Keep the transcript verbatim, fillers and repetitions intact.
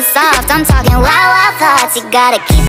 soft. I'm talking wild, wild thoughts. You gotta keep